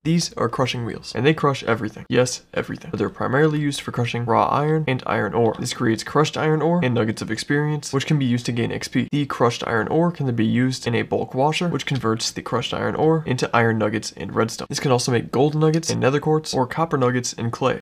These are crushing wheels, and they crush everything. Yes, everything. But they're primarily used for crushing raw iron and iron ore. This creates crushed iron ore and nuggets of experience, which can be used to gain XP. The crushed iron ore can then be used in a bulk washer, which converts the crushed iron ore into iron nuggets and redstone. This can also make gold nuggets and nether quartz, or copper nuggets and clay.